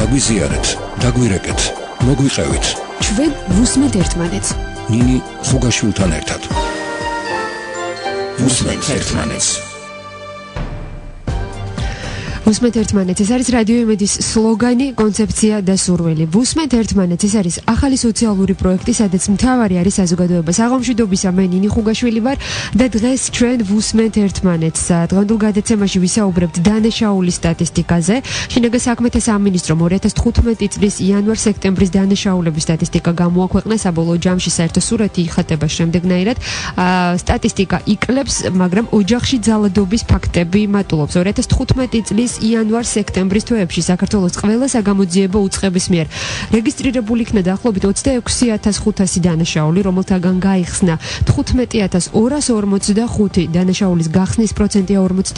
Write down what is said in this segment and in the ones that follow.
დაგვიზიარეთ, დაგვირეკეთ, მოგვიყევით. ჩვენ ვუსმენთ ერთმანეთს. ნინი ხუგაშვილთან ერთად. ვუსმენთ ერთმანეთს. ვუსმენთ ერთმანეთს, ეს არის რადიო იმედის სლოგანი, კონცეფცია და სურვილი. ვუსმენთ ერთმანეთს, ეს არის ახალი სოციალური პროექტი, სადაც მთავარი არის საზოგადოებას აღმშვიდობისა. მე ნინი ხუგაშვილი ვარ და დღეს ჩვენ ვუსმენთ ერთმანეთს. დღევანდელ გადაცემაში ვისაუბრებთ დანაშაულის სტატისტიკაზე. შინაგან საქმეთა სამინისტრომ 2015 წლის იანვარ-სექტემბრის დანაშაულების სტატისტიკა გამოაქვეყნა. საბოლოო ჯამში საერთო სურათი იხატება შემდეგნაირად. სტატისტიკა იკლებს, მაგრამ ოჯახში ძალადობის ფაქტები მატულობს. 2015 წლის იანვარ-სექტემბრის თვეებში საქართველოს ყველა საგამოძიებო უწყების მიერ რეგისტრირებული იქნა დაახლოებით 26,500 დანაშაული, რომელთაგან გაიხსნა 15,245 დანაშაულის გახსნის პროცენტია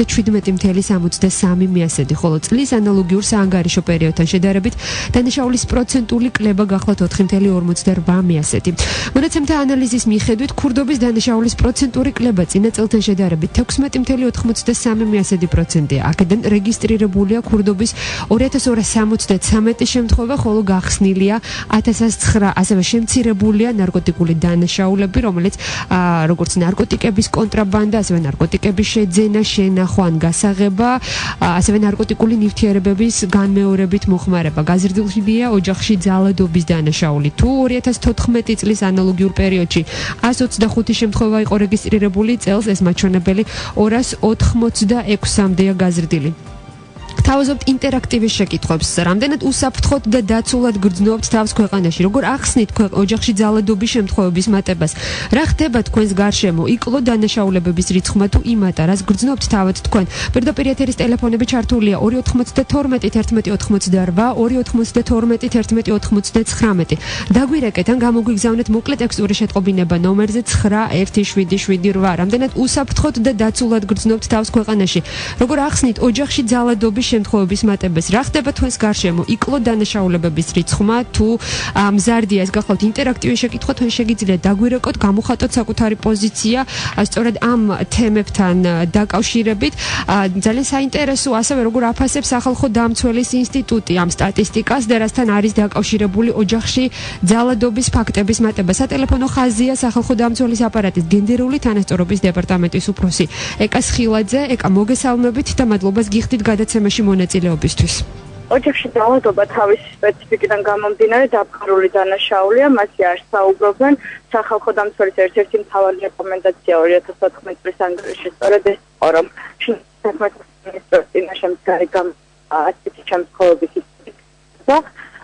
47,63%, ხოლო წლის ანალოგიურ საანგარიშო პერიოდთან შედარებით დანაშაულის პროცენტული კლება გახლავთ 4,48%. მონაცემთა ანალიზის მიხედვით ქურდობის დანაშაულის პროცენტური კლება წინა წელთან შედარებით 16,93%. აქედან რეგისტრირებულია ქურდობის 2273 შემთხვევა, ხოლო გახსნილია 1009. ასევე შემცირებულია ნარკოტიკული დანაშაულები, რომელიც როგორც ნარკოტიკების კონტრაბანდა, ასევე ნარკოტიკების შეძენა, შენახვა ან გასაღება, ასევე ნარკოტიკული ნივთიერებების განმეორებით მოხმარება. გაზრდილია ოჯახში ძალადობის დანაშაული. თუ 2014 წლის ანალოგიურ პერიოდში 125 შემთხვევა იყო რეგისტრირებული, წელს ეს მაჩვენებელი 286-მდეა გაზრდილი. თავაზობთ ინტერაქტივის შეკითხვებს. რამდენად უსაფრთხოდ და დაცულად გრძნობთ თავს ქვეყანაში? როგორ ახსნით ოჯახში ძალადობის შემთხვევების მატებას? რა ხდება თქვენს გარშემო? იკლო დანაშაულებების რიცხვმა თუ იმატა? რას გრძნობთ თავად თქვენ? პირდაპირ ეთერის ტელეფონები ჩართულია 292 1188, 292 1189. დაგვირეკეთ ან გამოგვიგზავნეთ მოკლე ტექსტური შეტყობინება ნომერზე 917778. რამდენად უსაფრთხოდ და დაცულად გრძნობთ თავს ქვეყანაში? როგორ ახსნით ოჯახში ძალადობის შემთხვევების მატებას? რა ხდება თქვენს გარშემო? იკლო დანაშაულებების რიცხვმა თუ მზარდია? ეს გახლავთ ინტერაქტიული შეკითხვა, თქვენ შეგიძლიათ დაგვირეკოთ, გამოხატოთ საკუთარი პოზიცია სწორედ ამ თემებთან დაკავშირებით. ძალიან საინტერესო ასევე როგორ აფასებს სახალხო დამცველის ინსტიტუტი ამ სტატისტიკას და რასთან არის დაკავშირებული ოჯახში ძალადობის ფაქტების მატება. სატელეფონო ხაზია სახალხო დამცველის აპარატის გენდერული თანასწორობის დეპარტამენტის უფროსი ეკა სხილაძე. ეკა, მოგესალმებით და მადლობას გიხდით გადაცემაში მონაწილეობისთვის. ოჯახში ძალადობა თავის სპეციფიკიდან გამომდინარე დაფყრული დანაშაულია, მასზე არ საუბრობენ. სახალხო დამცველის ერთ-ერთი მთავარი რეკომენდაცია 2014 წლის ანგარიში სწორედ ეს იყო, რომ საქმეთა სამინისტროს წინაშე მდგარი ასეთი შემთხვევების და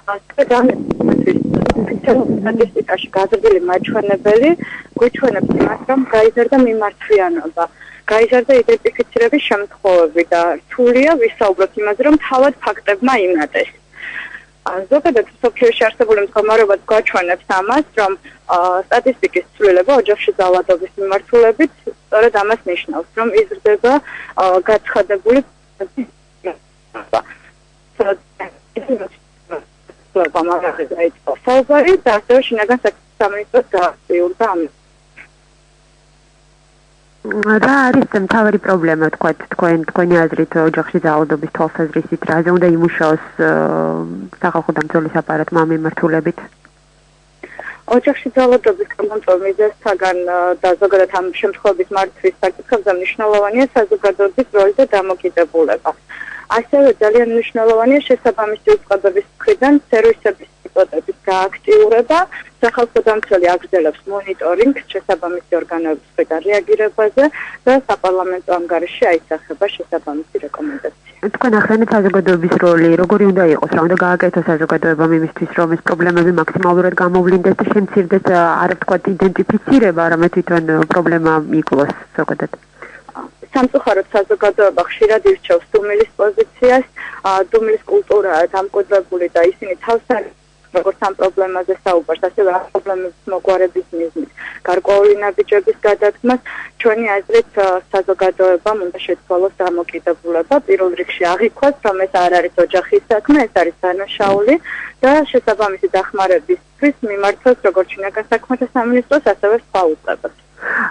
სტატისტიკაში გაზრდილი მაჩვენებელი გვიჩვენებს იმას, რომ გაიზარდა მიმართვიანობა. გაიზარდა იდენტიფიცირების შემთხვევები და რთულია ვისაუბროთ იმაზე, რომ თავად ფაქტებმა იმატეს. ზოგადად მსოფლიოში არსებული მდგომარეობა გვაჩვენებს ამას, რომ სტატისტიკის ცვლილება ოჯახში ძალადობის მიმართულებით სწორედ ამას ნიშნავს, რომ იზრდება გაცხადებული საუბარი და ასევე შინაგან საქმეთა სამინისტროს გაახსნიურდა ამას. რა არის მთავარი პრობლემა თქვენი აზრით ოჯახში ძალადობის თვალსაზრისით? რაზე უნდა იმუშაოს სახალხო დამცველის აპარატმა ამ მიმართულებით? ოჯახში ძალადობის გამომწვევ მიზეზთაგან და ზოგადად ამ შემთხვევების მართვის საკითხებზე მნიშვნელოვანია საზოგადოების როლი და დამოკიდებულება. ასევე ძალიან მნიშვნელოვანია შესაბამისი უწყებების მხრიდან სერვისების სიტუაციების გააქტიურება. სახალხო დამცველი აგრძელებს მონიტორინგს შესაბამისი ორგანოების მხრიდან რეაგირებაზე და საპარლამენტო ანგარიში აისახება შესაბამისი რეკომენდაცია. თქვენ ახსენეთ საზოგადოების როლი, როგორი უნდა იყოს, რა უნდა გააკეთოს საზოგადოებამ იმისთვის, რომ ეს პრობლემები მაქსიმალურად გამოვლინდეს და შემცირდეს არა ვთქვათ იდენტიფიცირება, არამედ თვითონ პრობლემა იკლოს ზოგადად. სამწუხაროდ საზოგადოება ხშირად ირჩევს დუმილის პოზიციას, დუმილის კულტურაა დამკვიდრებული და ისინი თავს როგორც ამ პრობლემაზე საუბარს, ასევე ამ პრობლემების მოგვარების მიზნით, გარკვეული ნაბიჯების გადადგმას, ჩვენი აზრით საზოგადოებამ უნდა შეცვალოს დამოკიდებულება, პირველ რიგში აღიქვას, რომ ეს არ არის ოჯახის საქმე, ეს არის დანაშაული და შესაბამისი დახმარებისთვის მიმართოს როგორც შინაგან საქმეთა სამინისტროს, ასევე სხვა უწყებას.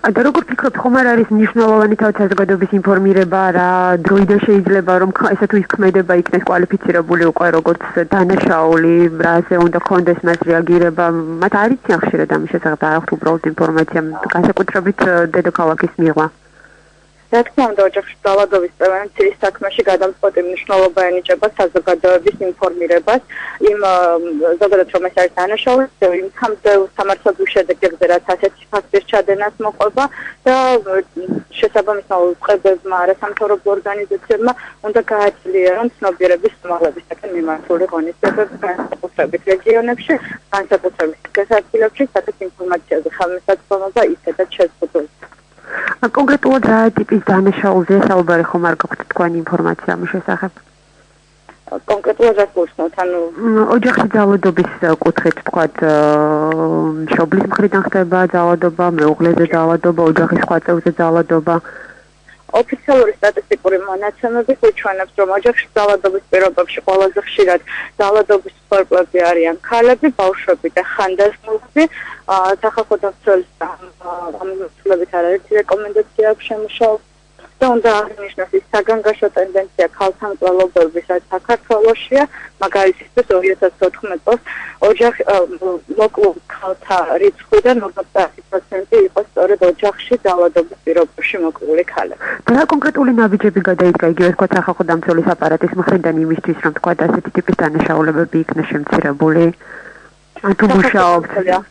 და როგორ ფიქრობთ, ხომ არ არის მნიშვნელოვანი თავის საზოგადოების ინფორმირება, რა დროიდან შეიძლება რომ ესე თუ ის ქმედება იქნეს კვალიფიცირებული უკვე როგორც დანაშაული, რაზე უნდა ქონდეს მას რეაგირება, მათ არ იციან ხშირად ამის შესახებ, არ აქვთ უბრალოდ ინფორმაცია, განსაკუთრებით დედაქალაქის მიღვა. რა თქმა უნდა, ოჯახში ძალადობის პრევენციის საქმეში გადამწყვეტი მნიშვნელობა ენიჭება საზოგადოების ინფორმირებას, იმ ზოგადად რომ ეს არის დანაშაული, იმ სამძევლ სამართლებრივ შედეგებზე, რაც ასეთი ფაქტის ჩადენას მოყვება და შესაბამისად უწყებებმა, არასამთავრობო ორგანიზაციებმა უნდა გააძლიერონ ცნობიერების უმაღლესობისაკენ მიმართული ღონისძიებები განსაკუთრებით რეგიონებში, განსაკუთრებით გასართილებში, სადაც ინფორმაციაზე ხელმისაწვდომობა ისედაც შეზღუდულია. კონკრეტულად რა ტიპის დანაშაულზე საუბარი ხომ არ გაქვთ თქვენი ინფორმაცია ამის შესახებ? კონკრეტულად რა გულისხმობთ, ანუ ოჯახში ძალადობის კუთხით თქვათ, მშობლის მხრიდან ხდება ძალადობა, მეუღლეზე ძალადობა, ოჯახის სხვა წევრზე ძალადობა. ოფიციალური სტატისტიკური მონაცემები გვიჩვენებს, რომ ოჯახში ძალადობის პირობებში ყველაზე ხშირად ძალადობის მსხვერპლები არიან ქალები, ბავშვები და ხანდაზმულები. სახალხო დამცველის ამ მოსულებით არაერთი რეკომენდაცია აქვს შემუშავებული და უნდა აღინიშნოს ის საგანგაშო ტენდენცია ქალთა მკვლელობებისაც საქართველოშია, მაგალითისთვის 2014 წელს ოჯახი მოკლულ ქალთა რიცხვიდან 50% იყო სწორედ ოჯახში ძალადობის პირობებში მოკლული ქალები. და რა კონკრეტული ნაბიჯები გადაიდგა იგივე თქვა სახალხო დამცველის აპარატის მხრიდან იმისთვის, რომ თქვა ასეთი ტიპის დანაშაულებები იქნა შემცირებული? ან თუ მუშაობთ?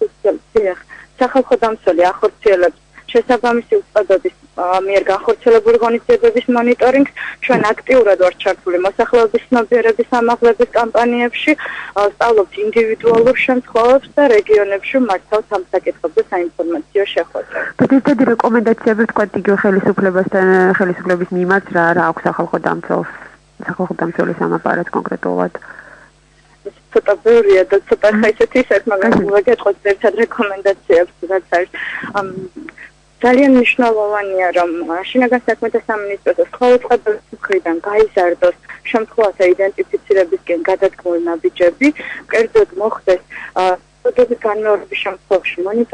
სახალხო დამცველი ახორციელებს შესაბამისი უწყებების მიერ განხორციელებული ღონისძიებების მონიტორინგს, ჩვენ აქტიურად ვართ ჩართული მოსახლეობის ცნობიერების ამაღლების კამპანიებში, სწავლობთ ინდივიდუალურ შემთხვევებს და რეგიონებში მართავთ ამ საკითხებზე საინფორმაციო შეხვედრებს. და ძირითადი რეკომენდაციები თქვა იგივე ხელისუფლების მიმართ რა აქვს სახალხო დამცველის ამ აპარატს კონკრეტულად? ცოტა ბევრია და ცოტა ხაისეთი ისეთ, მაგრამ ვაგეთყოთ ერთად რეკომენდაციებს, რაც არის ძალიან მნიშვნელოვანია, რომ შინაგან საქმეთა სამინისტროს ხელუწყებების მხრიდან გაიზარდოს შემთხვევათა იდენტიფიცირებისკენ გადადგმული ნაბიჯები, კერძოდ მოხდეს მეთოდების განმეორების შემთხვევაში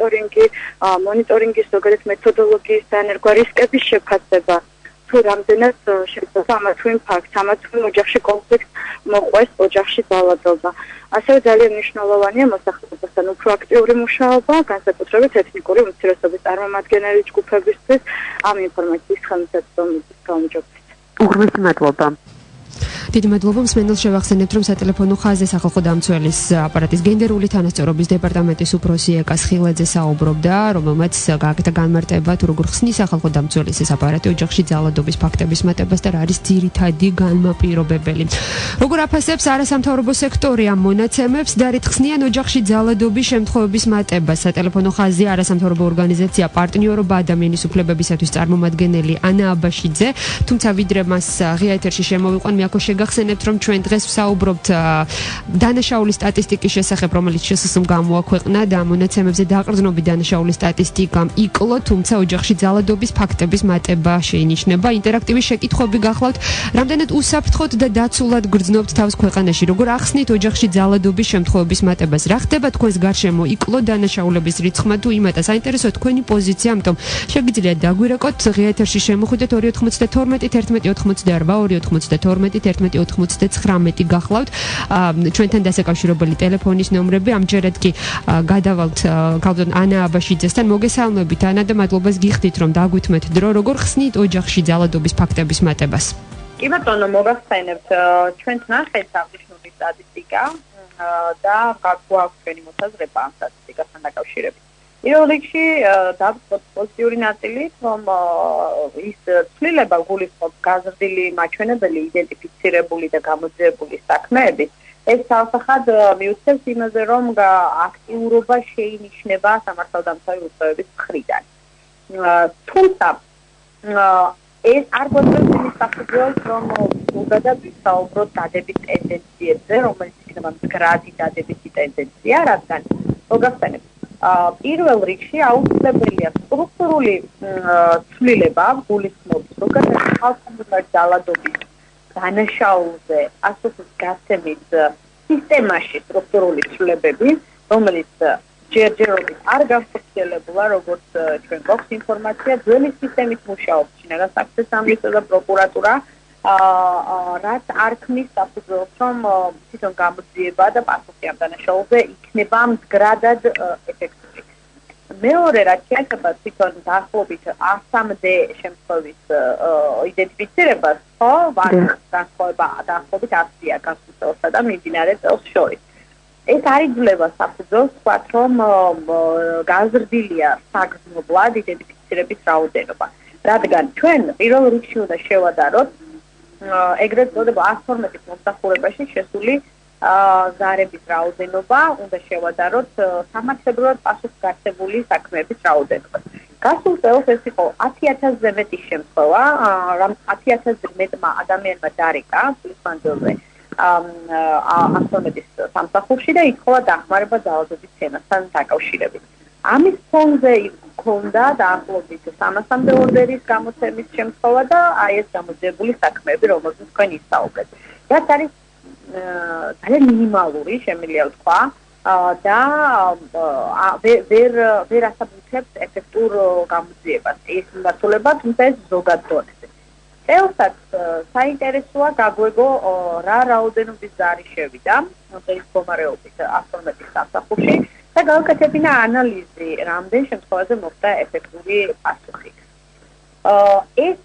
მონიტორინგის ზოგადად მეთოდოლოგიის დანერგვა, რისკების შეფასება, თუ რამდენად შეიძლება ამა თუ იმ ფაქტს, ამა თუ იმ ოჯახში კონფლიქტს მოყვეს ოჯახში ძალადობა. ასევე ძალიან მნიშვნელოვანია მოსახლეობასთან უფრო აქტიური მუშაობა, განსაკუთრებით ეთნიკური უმცირესობის წარმომადგენელი ჯგუფებისთვის ამ ინფორმაციის ხელმისაწვდომობის გაუმჯობესებით. უღრმესი მადლობა. დიდი მადლობა. მსმენელს შევახსენებთ, რომ სატელეფონო ხაზზე სახალხო დამცველის აპარატის გენდერული თანასწორობის დეპარტამენტის უფროსი ეკა სხილაძე საუბრობდა, რომელმაც გააკეთა განმარტება, თუ როგორ ხსნის სახალხო დამცველის ეს აპარატი ოჯახში ძალადობის ფაქტების მატებას და რა არის ძირითადი განმაპირობებელი. როგორ აფასებს არასამთავრობო სექტორი ამ მონაცემებს და რით ხსნიან ოჯახში ძალადობის შემთხვევების მატებას? სატელეფონო ხაზზე არასამთავრობო ორგანიზაცია პარტნიორობა ადამიანის უფლებებისათვის წარმომადგენელი ანა აბაშიძე, თუმცა ვიდრე მას ღია ეთერში შემოვიყვან, გახსენებთ, რომ ჩვენ დღეს ვსაუბრობთ დანაშაულის სტატისტიკის შესახებ, რომელიც შესაძლოა გამოაქვეყნა და მონაცემებზე დაყრდნობი დანაშაულის სტატისტიკამ იკლო, თუმცა ოჯახში ძალადობის ფაქტების მატება შეინიშნება. ინტერაქტივი შეკითხვები გახლავთ, რამდენად უსაფრთხოდ და დაცულად გრძნობთ თავს ქვეყანაში, როგორ ახსნით ოჯახში ძალადობის შემთხვევების მატებას, რა ხდება თქვენს გარშემო, იკლო დანაშაულების რიცხვმა თუ იმატა? საინტერესოა თქვენი პოზიცია, ამიტომ შეგიძლიათ დაგვირეკოთ, ღია ეთერში შემოხვიდეთ 292 11 88 292 11 გახლავთ ჩვენთან დასაკავშირებელი ტელეფონის ნომრები. ამჯერად კი გადავალთ ქალბატონ ანა აბაშიძესთან. მოგესალმებით ანა და მადლობას გიხდით, რომ დაგვითმეთ დრო. როგორ ხსნით ოჯახში ძალადობის ფაქტების მატებას? კი ბატონო, მოგახსენებთ, ჩვენ ნახეთ აღნიშნული სტატისტიკა და გაგვაქვს ჩვენი მოსაზრება ამ სტატისტიკასთან დაკავშირებით. პირველ რიგში დავწყოთ პოზიტიური ნაწილით, რომ ის ცვლილება გულისხმობს გაზრდილი მაჩვენებელი, იდენტიფიცირებული და გამოძიებული საქმეები. ეს თავსახად მიუწევს იმაზე, რომ აქტიურობა შეინიშნება სამართალდამცავი უწყებების მხრიდან. თუმცა ეს არ გვაძლევს იმის საფუძველს, რომ ზოგადად ვისაუბროთ დადების ტენდენციებზე, რომელიც იქნება მდგრადი დადებითი ტენდენცია, რადგან მოგახსენებთ, პირველ რიგში აუცილებელია სტრუქტურული ცვლილება, გულისხმობს ზოგადად ხალხური ძალადობის დანაშაულზე ასოთის გაცემის სისტემაში სტრუქტურული ცვლილებები, რომელიც ჯერჯერობით არ განხორციელებულა, როგორც ჩვენ გვაქვს ინფორმაცია, ძველი სისტემით მუშაობს შინაგან საქმეთა სამინისტრო და პროკურატურა, რაც არ ქმნის საფუძველს, რომ თვითონ გამოძიება და პასუხი ამ დანაშაულზე იქნება მდგრადად ეფექტური. მეორე რაც შეეხება თვითონ დაახლოებით 100-მდე შემთხვევის იდენტიფიცირებას, ხო, განსხვავება დაახლოებით 100-ია გასულსა და მიმდინარე წელს შორის. ეს არ იძლევა საფუძველს ვთქვათ, რომ გაზრდილია საგრძნობლად იდენტიფიცირების რაოდენობა. რადგან ჩვენ პირველ რიგში უნდა შევადაროთ ეგრეთ წოდება 112 მომსახურებაში შესული ზარების რაოდენობა, უნდა შევადაროთ სამართლებრივად პასუხგასწებული საქმეების რაოდენობა. გასულ წელს ეს იყო 10000-ზე მეტი შემთხვევა, 10000-ზე მეტმა ადამიანმა დარეკა წლის მანძილზე 112 სამსახურში და ითხოვა დახმარება ძალადობის ცენასთან დაკავშირებით. ამის ფონზე ჰქონდა დაახლოებით 300-მდე ორდერის გამოცემის შემთხვევა და აი ეს გამოძიებული საქმეები, რომელზეც თქვენ ისაუბრეთ. რაც არის ძალიან მინიმალური, შემიძლია ვთქვა, და ვერ ასაბუთებს ეფექტურ გამოძიებას. ეს მართულება, თუმცა ეს ზოგად დონეზე. წელსაც საინტერესოა გაგვეგო რა რაოდენობის ზარი შევიდა ეს მდგომარეობით 112 სამსახურში და გავაკეთებინა ანალიზი, რამდენ შემთხვევაზე მოხდა ეფექტური პასუხი. ეს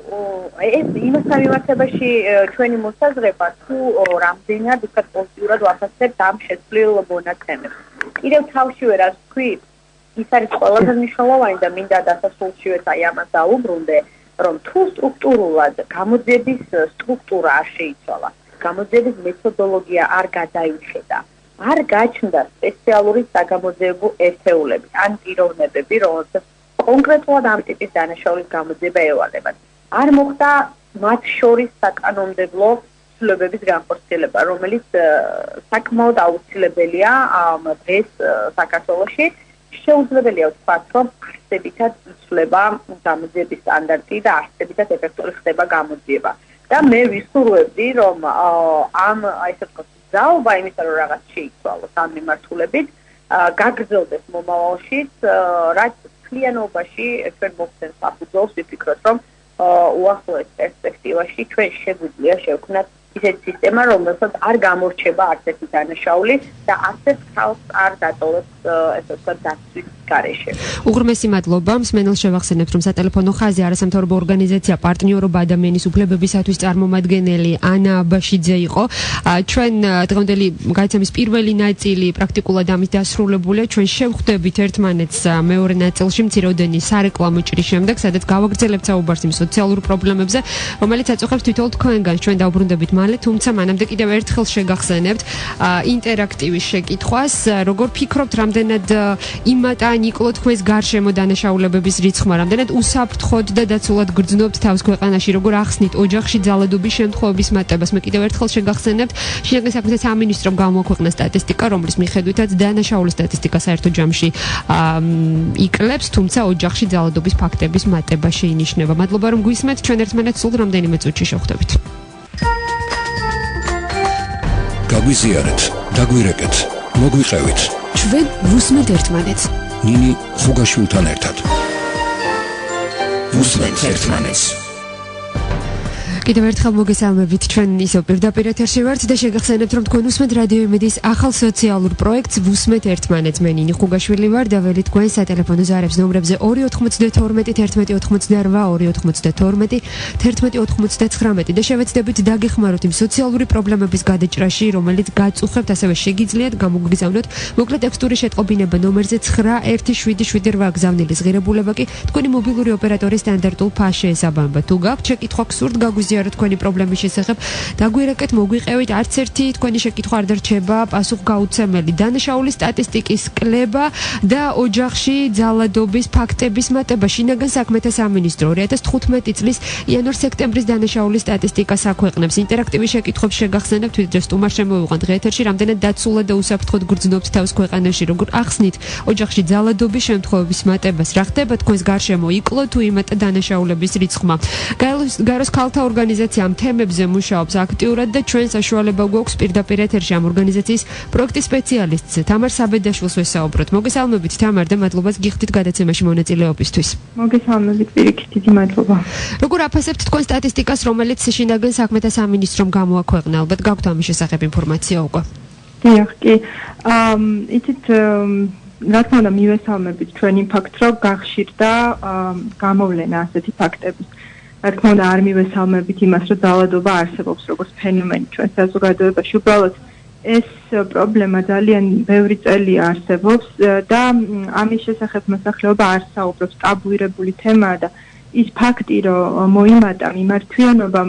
იმასთან მიმართებაში ჩვენი მოსაზრება თუ რამდენად უკეთ პოზიტიურად ვაფასებთ ამ შეცვლილ მონაცემებს. კიდევ თავშივე რაც თქვი, ის არის ყველაზე მნიშვნელოვანი და მინდა დასასრულშივე აი ამას დაუბრუნდე, რომ თუ სტრუქტურულად გამოძიების სტრუქტურა არ შეიცვალა, გამოძიების მეთოდოლოგია არ გადაიხედა, არ გაჩნდა სპეციალური საგამოძიებო ერთეულები, ან პიროვნებები, რომელსაც კონკრეტულად ამ ტიპის დანაშაულის გამოძიება ევალებათ. არ მოხდა მათ შორის საკანონმდებლო ცვლილებების განხორციელება, რომელიც საკმაოდ აუცილებელია დღეს საქართველოში. შეუძლებელია ვთქვათ, რომ არსებითად იცვლება გამოძიების სტანდარტი და არსებითად ეფექტური ხდება გამოძიება. და მე ვისურვებდი, რომ ამ ესე ვთქვათ, ძალობა იმისა, რომ რაღაც შეიცვალოს ამ მიმართულებით, გაგრძელდეს მომავალშიც, რაც მთლიანობაში ჩვენ მოგცემს საფუძველს ვიფიქროთ, რომ უახლოეს პერსპექტივაში ჩვენ შეგვიძლია შევქმნათ ისეთი სისტემა, რომელსაც არ გამორჩება არც ერთი დანაშაული და არც ერთ ხალხს არ დატოვებს ესე ვთქვათ დაცვის გარეშე. უღრმესი მადლობა. მსმენელს შევახსენებთ, რომ სატელეფონო ხაზი არასამთავრობო ორგანიზაცია პარტნიორობა ადამიანის უფლებებისათვის წარმომადგენელი ანა აბაშიძე იყო. ჩვენ დღევანდელი გაიცემის პირველი ნაწილი პრაქტიკულად ამით დასრულებულია. ჩვენ შევხვდებით ერთმანეთს მეორე ნაწილში მცირეოდენი სარეკლამო ჭრის შემდეგ, სადაც გავაგრძელებთ საუბარს იმ სოციალურ პრობლემებზე, რომელიც აწუხებს თითოეულ თქვენგანს. ჩვენ დავბრუნდებით მალე, თუმცა მანამდე კიდევ ერთხელ შეგახსენებთ ინტერაქტივის შეკითხვას. როგორ ფიქრობთ, რამდენად იმატა ნიკლო თქვენს გარშემო დანაშაულებების რიცხვმა, რამდენად უსაფრთხოდ და დაცულად გრძნობთ თავს ქვეყანაში, როგორ ახსნით ოჯახში ძალადობის შემთხვევების მატებას. მე კიდევ ერთხელ შეგახსენებთ, შინაგან საქმეთა სამინისტრომ გამოაქვეყნა სტატისტიკა, რომლის მიხედვითაც დანაშაულის სტატისტიკა საერთო ჯამში იკლებს, თუმცა ოჯახში ძალადობის ფაქტების მატება შეინიშნება. მადლობა რომ გვისმენთ, ჩვენ ერთმანეთს სულ რამდენიმე წუთში შევხვდებით. გაგვიზიარეთ, დაგვირეკეთ, მოგვიყევით. ჩვენ ვუსმენთ ერთმანეთს. ნინი ხუგაშვილთან ერთად. ვუსმენთ ერთმანეთს. კიდევ ერთხელ მოგესალმებით, ჩვენ ისევ პირდაპირ ეთერში ვართ და შეგახსენებთ, რომ თქვენ უსმენთ რადიო იმედის ახალ სოციალურ პროექტს ვუსმენთ ერთმანეთს. მე ნინი ხუგაშვილი ვარ და ველი თქვენ სატელეფონო ზარებს ნომრებზე 292 1188 292 1189 და შევეცდებით დაგეხმაროთ იმ სოციალური პრობლემების გადაჭრაში, რომელიც გაწუხებთ, ასევე შეგიძლიათ გამოგგზავნოთ მოკლე ტექსტური შეტყობინება ნომერზე 9177 გზავნილის ღირებულება კი თქვენი მობილური ოპერატორის სტანდარტულ ფასს შეესაბამება. თუ გაქვთ შეკითხვა გსურთ გაგვიზიაროთ თქვენი პრობლემის შესახებ, დაგვირეკეთ, მოგვიყევით, არც ერთი თქვენი შეკითხვა არ დარჩება პასუხგაუცემელი. დანაშაულის სტატისტიკის კლება და ოჯახში ძალადობის ფაქტების მატება. შინაგან საქმეთა სამინისტრო 2015 წლის იანვარ-სექტემბრის დანაშაულის სტატისტიკას აქვეყნებს. ინტერაქტივი შეკითხვებს შეგახსენებთ, ვიდრე სტუმარ შემოვიყვანთ დღე ეთერში, რამდენად დაცულად და უსაფრთხოდ გრძნობთ თავს ქვეყანაში, როგორ ახსნით ოჯახში ძალადობის შემთხვევების მატებას, რა ხდება თქვენს გარშემო, იკლო თუ იმატა დანაშაულების რიცხვმა. გაეროს ქალთა ორგანიზაცია ორგანიზაცია ამ თემებზე მუშაობს აქტიურად და ჩვენ საშუალება გვაქვს პირდაპირ ეთერში ამ ორგანიზაციის პროექტის სპეციალისტს თამარ საბედაშვილს ვესაუბროთ. მოგესალმებით თამარ და მადლობას გიხდით გადაცემაში მონაწილეობისთვის. მოგესალმებით პირიქით, დიდი მადლობა. როგორ აფასებთ თქვენ სტატისტიკას, რომელიც შინაგან საქმეთა სამინისტრომ გამოაქვეყნა? ალბათ გაქვთ ამის შესახებ ინფორმაცია უკვე. დიახ, კი. იცით რა თქმა უნდა მივესალმებით ჩვენ იმ ფაქტს, რომ გახშირდა გამოვლენა ასეთი ფაქტების. რა თქმა უნდა არ მივესალმებით იმას, რომ ძალადობა არსებობს როგორც ფენომენი ჩვენ საზოგადოებაში. უბრალოდ ეს პრობლემა ძალიან ბევრი წელია არსებობს და ამის შესახებ მოსახლეობა არ საუბრობს, ტაბუირებული თემაა და ის ფაქტი, რომ მოიმატა მიმართვიანობამ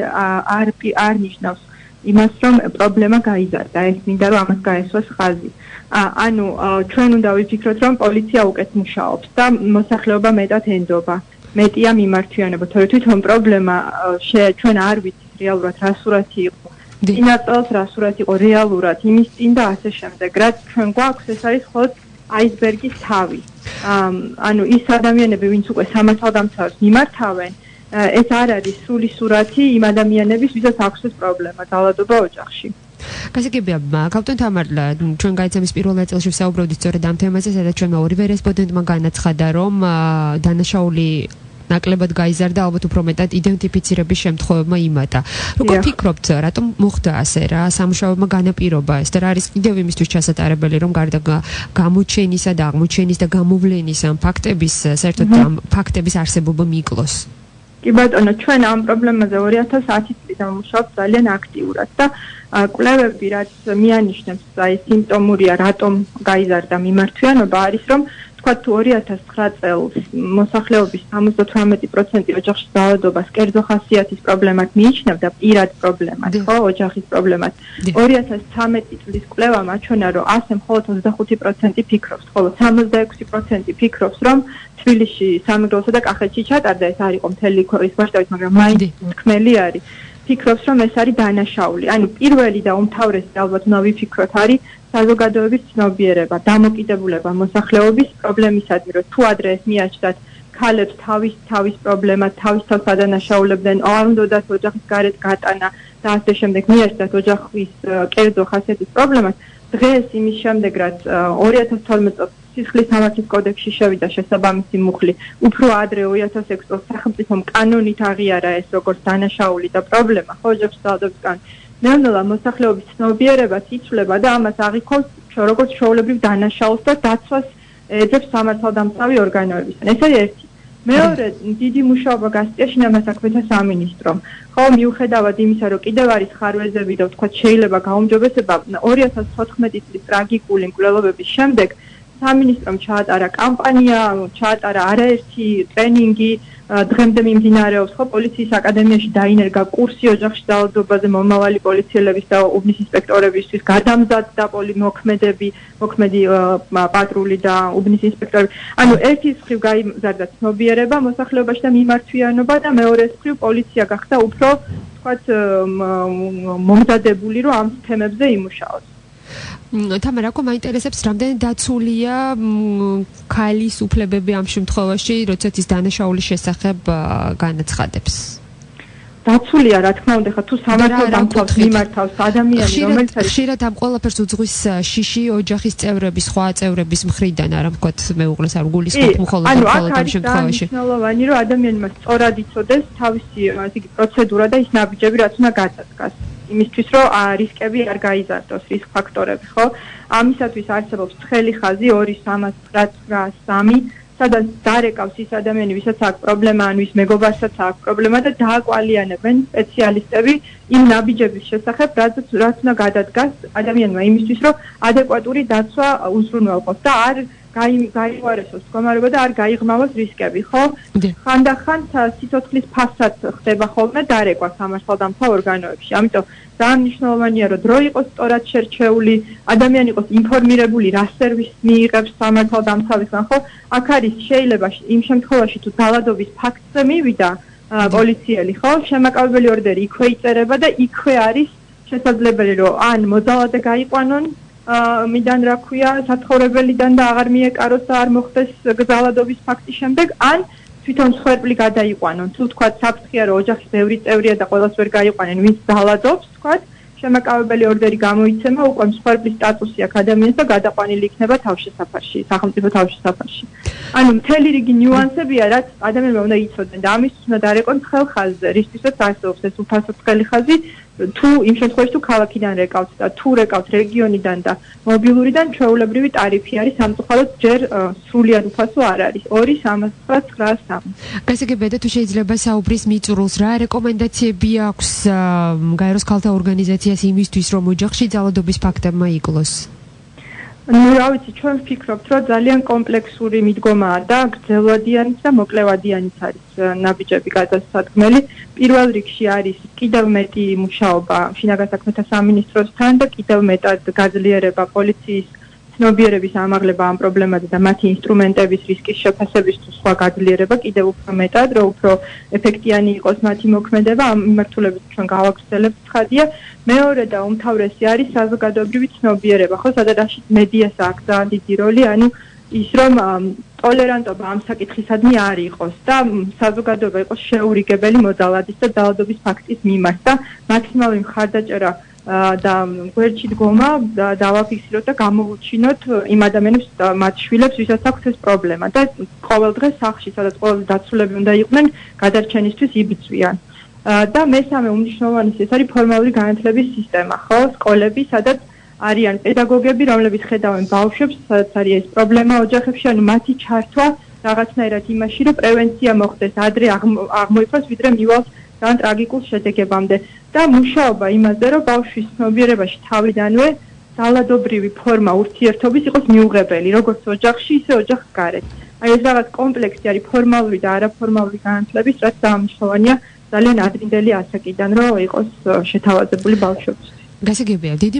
არ ნიშნავს იმას, რომ პრობლემა გაიზარდა. ეს მინდა რომ ამას გაესვას ხაზი. ანუ ჩვენ უნდა ვიფიქროთ, რომ პოლიცია უკეთ მუშაობს და მოსახლეობა მეტად ენდობა. მეტია მიმართვიანობა, თორე თვითონ პრობლემა ჩვენ არ ვიცით რეალურად რა სურათი იყო. წინაწელს რა სურათი იყო რეალურად, იმის წინ და ასე შემდეგ. რაც ჩვენ გვაქვს, ეს არის მხოლოდ აისბერგის თავი. ანუ ის ადამიანები, ვინც უკვე სამართალდამცავებს მიმართავენ, ეს არ არის სრული სურათი იმ ადამიანების, ვისაც აქვს ეს პრობლემა, ძალადობა ოჯახში. გასაგებია, კაპიტან თამარ, ჩვენ გაიცემის პირველ ნაწილში ვსაუბრობდით სწორედ ამ თემაზე, სადაც ჩვენმა ორივე რესპონდენტმა განაცხადა, რომ დანაშაული ნაკლებად გაიზარდა, ალბათ უფრო მეტად იდენტიფიცირების შემთხვევებმა იმატა. როგორ ფიქრობთ, რატომ მოხდა ასე რა? სამუშაოებმა განაპირობა ეს და რა არის კიდევ იმისთვის ჩასატარებელი, რომ გარდა გამოჩენისა და აღმოჩენის და გამოვლენის ამ ფაქტების, საერთოდ ამ ფაქტების არსებობა მიკლოს? კი ბატონო, ჩვენ ამ პრობლემაზე 2010 წლიდან ვმუშაობთ ძალიან აქტიურად და კვლევები, რაც მიანიშნებს, აი სიმპტომურია, რატომ გაიზარდა მიმართვიანობა, არის რომ თქვა თუ 2009 წელს მოსახლეობის 78% ოჯახში ძალადობას კერძო ხასიათის პრობლემად მიიჩნევდა, პირად პრობლემად, ხო, ოჯახის პრობლემად. 2013 წლის კვლევამ აჩვენა, რომ ასე მხოლოდ 25% ფიქრობს, ხოლო 66% ფიქრობს, რომ თბილისში, სამეგრელოსა და კახეთში ჩატარდა, ეს არ იყო მთელი ქვეყნის მასშტაბით, მაგრამ მაინც თქმელი არის. ფიქრობს, რომ ეს არის დანაშაული. ანუ პირველი და უმთავრესი ალბათ უნდა ვიფიქროთ არის საზოგადოების ცნობიერება, დამოკიდებულება მოსახლეობის პრობლემისადმი, რომ თუ ადრე ეს მიაჩნდათ ქალებს თავის პრობლემა, თავის თავს ადანაშაულებდნენ, არ უნდათ ოჯახის გარეთ გატანა და ასე შემდეგ მიაჩნდათ ოჯახის კერძო ხასიათის პრობლემას, დღეს იმის შემდეგ, რაც 2012 წელს სისხლის სამართლის კოდექსში შევიდა შესაბამისი მუხლი, უფრო ადრე 2006 წელს სახელმწიფომ კანონით აღიარა ეს როგორც დანაშაული და პრობლემა, ხო, ოჯახის ძალადობის კანონი. ნელ-ნელა მოსახლეობის ცნობიერებაც იცვლება და ამას აღიქოვს როგორც ჩვეულებრივ დანაშაულს და დაცვას ეძებს სამართალდამცავი ორგანოებისგან. ეს არის ერთი. მეორე დიდი მუშაობა გასწია შინაგან საქმეთა სამინისტრომ. ხო, მიუხედავად იმისა, რომ კიდევ არის ხარვეზები და ვთქვათ შეიძლება გაუმჯობესება 2014 წლის ტრაგიკული მკვლელობების შემდეგ სამინისტრომ ჩაატარა კამპანია, ჩაატარა არაერთი ტრენინგი, დღემდე მიმდინარეობს, ხო, პოლიციის აკადემიაში დაინერგა კურსი ოჯახში ძალადობაზე მომავალი პოლიციელების და უბნის ინსპექტორებისთვის, გადამზადდა მოქმედი პატრული და უბნის ინსპექტორები. ანუ ერთის მხრივ გაიზარდა ცნობიერება მოსახლეობაში და მიმართვიანობა და მეორეს მხრივ პოლიცია გახდა უფრო, ვთქვათ, მომზადებული, რომ ამ თემებზე იმუშაოს. თამარ, აქ მაინტერესებს, რამდენი დაცულია ქალის უფლებები ამ შემთხვევაში, როდესაც ის დანაშაულის შესახებ განაცხადებს? დაცულია, რა თქმა უნდა, თუ სამართალდამცავს მიმართავს ადამიანი, რომელიც არის ხშირად ამ ყველაფერს უძღვის შიში ოჯახის წევრების, სხვა წევრების მხრიდან, არა ვთქვათ, მეუღლეს არ გულისხმობ მხოლოდ ამ შემთხვევაში. ანუ მნიშვნელოვანი, რომ ადამიანმა სწორად იცოდეს თავისი პროცედურა და ის ნაბიჯები, რაც უნდა გაწესკას. იმისთვის, რომ რისკები არ გაიზარდოს, რისკ ფაქტორები, ხო? ამისათვის არსებობს ცხელი ხაზი 23993, სადაც დარეკავს ის ადამიანი, ვისაც აქვს პრობლემა, ან ვის მეგობარსაც აქვს პრობლემა და დააკვალიანებენ სპეციალისტები იმ ნაბიჯების შესახებ, რაც უნდა გადადგას ადამიანმა იმისთვის, რომ ადეკვატური დაცვა უზრუნველყოს და არ გაიგვარესოს მდგომარეობა და არ გაიღრმავოს რისკები, ხო? ხანდახან სიცოცხლის ფასად ხდება ხოლმე დარეკვა სამართალდამცავ ორგანოებში. ამიტომ ძალიან მნიშვნელოვანია, რომ დრო იყოს სწორად შერჩეული, ადამიანი იყოს ინფორმირებული, რა სერვისს მიიღებს სამართალდამცავისგან, ხო? აქ არის შეიძლება იმ შემთხვევაში თუ ძალადობის ფაქტზე მივიდა პოლიციელი, ხო? შემაკავებელი ორდერი იქვე იწერება და იქვე არის შესაძლებელი, რომ ან მოძალადე გაიყვანონ მიდან რა ქვია საცხოვრებელიდან და აღარ მიეკაროს და არ მოხდეს ძალადობის ფაქტის შემდეგ, ან თვითონ მსხვერპლი გადაიყვანონ, თუ თქვა საფრთხეა რომ ოჯახის ბევრი წევრია და ყველას ვერ გაიყვანენ, ვინც დალადობს, თქვა შემაკავებელი ორდერი გამოიცემა, უკვე მსხვერპლის სტატუსი აქვს ადამიანს და გადაყვანილი იქნება თავშესაფარში, სახელმწიფო თავშესაფარში. ანუ მთელი რიგი ნიუანსებია, რაც ადამიანებმა უნდა იცოდნენ და ამისთვის უნდა დარეკონ თხელ ხაზზე, რისთვისაც არსებობს ეს უფასო თხელი ხაზი, თუ იმ შემთხვევაში თუ ქალაქიდან რეკავთ და თუ რეკავთ რეგიონიდან და მობილურიდან ჩვეულებრივი ტარიფი არის სამწუხაროდ ჯერ სრულად უფასო არ არის 2.393. გასაგებია და თუ შეიძლება საუბრის მიწურულს რა რეკომენდაციები აქვს გაეროს ქალთა ორგანიზაციას იმისთვის რომ ოჯახში ძალადობის ფაქტებმა იკლოს? Ну, რა ვიცი, ჩვენ ვფიქრობთ, რომ ძალიან კომპლექსური მიდგომაა და გრძელვადიანიც და მოკლევადიანიც არის ნაბიჯები გადასადგმელი. პირველ რიგში არის კიდევ მეტი მუშაობა შინაგან საქმეთა სამინისტროსთან და კიდევ მეტად გაძლიერება პოლიციის ცნობიერების ამაღლება ამ პრობლემაზე და მათი ინსტრუმენტების რისკის შეფასების თუ სხვა გაძლიერება კიდევ უფრო მეტად, რომ უფრო ეფექტიანი იყოს მათი მოქმედება, ამ მიმართულებით ჩვენ გავაგრძელებთ ცხადია. მეორე და უმთავრესი არის საზოგადოებრივი ცნობიერება, ხო, სადაც მედიას აქვს ძალიან დიდი როლი, ანუ ის რომ ტოლერანტობა ამ საკითხისადმი არ იყოს და საზოგადოება იყოს შეურიგებელი მოძალადის და ძალადობის ფაქტის მიმართ და მაქსიმალური მხარდაჭერა და გვერდში დგომა დავაფიქსიროთ და გამოვუჩინოთ იმ ადამიანებს მათ შვილებს, ვისაც აქვს ეს პრობლემა და ყოველ დღე სახლში, სადაც ყოველ დაცულები უნდა იყვნენ, გადარჩენისთვის იბრძვიან. და მესამე უმნიშვნელოვანესი ეს არის ფორმალური განათლების სისტემა, ხო, სკოლები, სადაც არიან პედაგოგები, რომლებიც ხედავენ ბავშვებს, სადაც არის ეს პრობლემა ოჯახებში, ანუ მათი ჩართვა რაღაცნაირად იმაში, რომ პრევენცია მოხდეს, ადრე აღმოიფას, ვიდრე მივალს ძალიან ტრაგიკულ შედეგებამდე და მუშაობა იმაზე, რომ ბავშვის ცნობიერებაში თავიდანვე ძალადობრივი ფორმა ურთიერთობის იყოს მიუღებელი, როგორც ოჯახში, ისე ოჯახის გარეთ. აი ეს რაღაც კომპლექსი არის ფორმალური და არაფორმალური განათლების, რაც მნიშვნელოვანია ძალიან ადრინდელი ასაკიდან, რომ იყოს შეთავაზებული ბავშვებს. გასაგებია, დიდი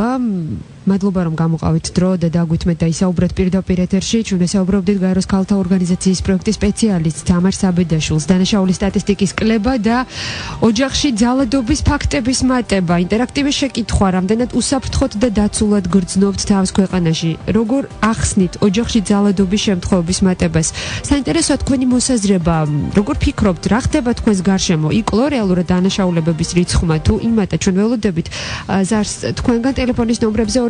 მადლობა რომ გამოყავით დრო და დაგვითმეთ და ისაუბრეთ პირდაპირ ეთერში. ჩვენ ვისაუბრობდით გაეროს ქალთა ორგანიზაციის პროექტის სპეციალისტ თამარ საბედაშვილს, დანაშაულის სტატისტიკის კლება და ოჯახში ძალადობის ფაქტების მატება. ინტერაქტივი შეკითხვა, რამდენად უსაფრთხოდ და დაცულად გრძნობთ თავს ქვეყანაში? როგორ ახსნით ოჯახში ძალადობის შემთხვევების მატებას? საინტერესოა თქვენი მოსაზრება. როგორ ფიქრობთ, რა ხდება თქვენს გარშემო? იკლო რეალურად დანაშაულებების რიცხვმა თუ იმატა? ჩვენ ველოდებით ზარს თქვენგან ტელეფონის ნომრებზე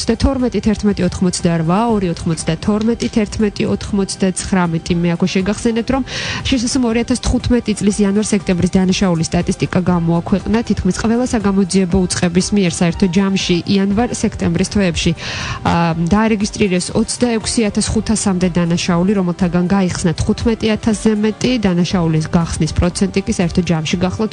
292-292-11-19 მე აქ შეგახსენეთ რომ შესაძლოა 2015 წლის იანვარ-სექტემბრის დანაშაულის სტატისტიკა გამოაქვეყნა თითქმის ყველა საგამოძიებო უწყების მიერ საერთო ჯამში იანვარ-სექტემბრის თვეებში დაარეგისტრირეს 26500-მდე დანაშაული, რომელთაგან გაიხსნა 15000-ზე მეტი, დანაშაულის გახსნის პროცენტი კი საერთო ჯამში გახლავთ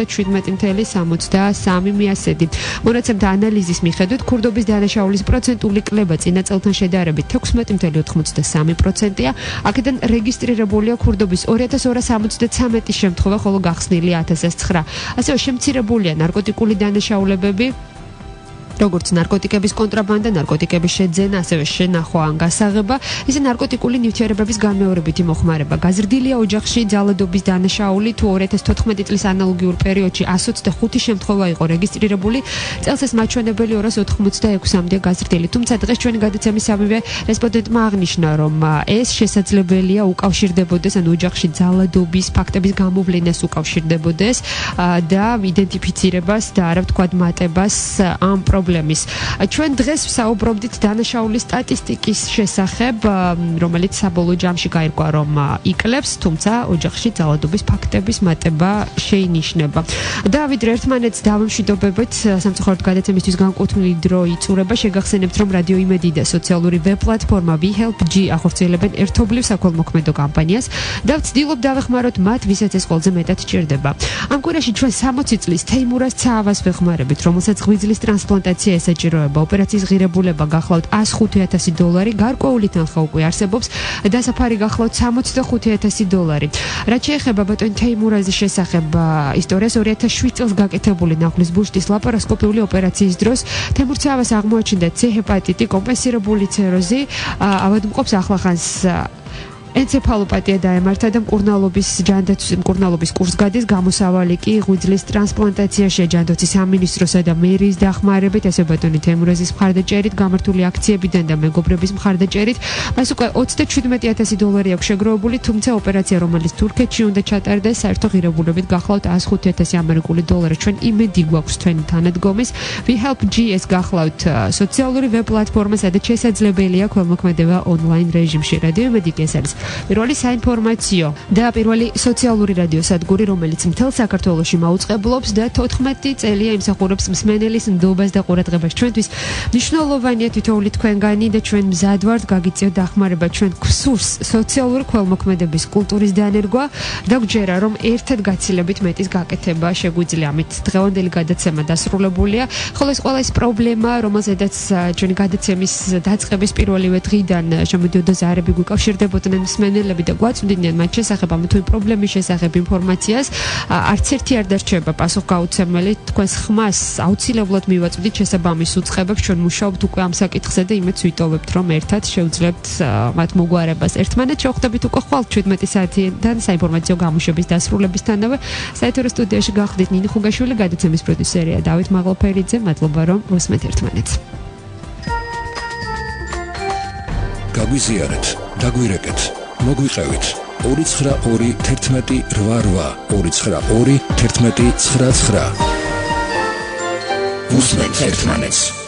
57.73%. მონაცემთა ანალიზის მიხედვით ქურდობის დანაშაულის პროცენტული კლება წინა წელთან შედარებით 16.83%-ია. აქედან რეგისტრირებულია ქურდობის 2273 შემთხვევა, ხოლო გახსნილი 1009. ასევე შემცირებულია ნარკოტიკული დანაშაულებები, როგორც ნარკოტიკების კონტრაბანდა, ნარკოტიკების შეძენა, ასევე შენახვა ან გასაღება, ისე ნარკოტიკული ნივთიერებების განმეორებითი მოხმარება. გაზრდილია ოჯახში ძალადობის დანაშაული, თუ 2014 წლის ანალოგიურ პერიოდში 125 შემთხვევა იყო რეგისტრირებული, წელს ეს მაჩვენებელი 286-მდე გაზრდილი. თუმცა დღეს ჩვენი გადაცემის სამივე რესპონდენტმა აღნიშნა, რომ ეს შესაძლებელია უკავშირდებოდეს, ან ოჯახში ძალადობის ფაქტების გამოვლენას უკავშირდებოდეს და იდენტიფიცირებას და არა ვთქვათ მატებას ამ ჩვენ დღეს ვსაუბრობდით დანაშაულის სტატისტიკის შესახებ, რომელიც საბოლოო ჯამში გაირკვა, რომ იკლებს, თუმცა ოჯახში ძალადობის ფაქტების მატება შეინიშნება. და ვიდრე ერთმანეთს დავამშვიდობებით, სამწუხაროდ გადაცემისთვის განკუთვნილი დრო იწურება, შეგახსენებთ, რომ რადიო იმედი და სოციალური ვებ-პლატფორმა WeHelp-G ახორციელებენ ერთობლივ საქველმოქმედო კამპანიას და ვცდილობ დავეხმაროთ მათ, ვისაც ეს ყველაზე მეტად სჭირდება. ამ კვირაში ჩვენ 60 წლის თეიმურაზ ცაავას ვეხმარებით, რომელსაც ღვიძლის ტრანსპლანტაცია ესაჭიროება, ოპერაციის ღირებულება გახლავთ $105,000, გარკვეული თანხა უკვე არსებობს, დასაფარი გახლავთ $65,000. რაც შეეხება ბატონ თეიმურაზის შესახებ ისტორიას, 2007 წელს გაკეთებული ნახლის ბუშტის ლაპარასკოპიული ოპერაციის დროს თემურ ცაავას აღმოაჩინდა C ჰეპატიტი, კომპენსირებული ციროზი, ავადმყოფს ახლახანს ენცეფალოპათია დაემართა და მკურნალობის კურსს გადის, გამოსავალი კი ღვიძლის ტრანსპლანტაციაში ჯანდაცვის სამინისტროსა და მერიის დახმარებით, ესე ბატონი თემურაზის მხარდაჭერით გამართული აქციებიდან და მეგობრების მხარდაჭერით. მას უკვე $37,000 აქვს შეგროვებული, თუმცა ოპერაცია, რომელიც თურქეთში უნდა ჩატარდეს, საერთო ღირებულებით გახლავთ $105,000. ჩვენ იმედი გვაქვს თქვენი თანადგომის. We Help GS გახლავთ სოციალური ვებ პლატფორმა, სადაც შესაძლებელია ქველმოქმედება ონლაინ რეჟიმში. რადიო იმედი ეს არის პირველი საინფორმაციო და პირველი სოციალური რადიო სადგური, რომელიც მთელ საქართველოში მაუწყებლობს და 14 წელია იმსახურებს მსმენელის ნდობას და ყურადღებას. ჩვენთვის მნიშვნელოვანია თითოეული თქვენგანი და ჩვენ მზად ვართ გაგიწევთ დახმარება ჩვენ გვსურს სოციალური ქველმოქმედების კულტურის დანერგვა და გვჯერა რომ ერთად გაცილებით მეტის გაკეთება შეგვიძლია. ამით დღევანდელი გადაცემა დასრულებულია. ხოლო ეს ყველა ის პრობლემა, რომელზედაც ჩვენი გადაცემის დაწყების პირველივე დღიდან შემოდიოდა ზარები გვიკავშირდებოდნენ მსმენელები და გვაწვდიდნენ მათ შესახებ ამ თუ პრობლემის შესახებ ინფორმაციას. არც ერთი არ დარჩება პასუხგაუცემელი. თქვენს ხმას აუცილებლად მივაწვდით შესაბამის უწყებებს. ჩვენ მუშაობთ უკვე ამ საკითხზე და იმედს ვიტოვებთ, რომ ერთად შევძლებთ მათ მოგვარებას. ერთმანეთს შევხვდებით უკვე ხვალ 17 საათიდან საინფორმაციო გამოშვების დასრულებისთანავე. საეთერო სტუდიაში გახდით ნინი ხუგაშვილი, გადაცემის პროდიუსერია დავით მაღლოფერიძე. მადლობა რომ მოსმენთ ერთმანეთს. გაგვიზიარეთ, დაგვირეკეთ, მოგვიყევით 292 11 88 292 11 99. უსმენთ ერთმანეთს.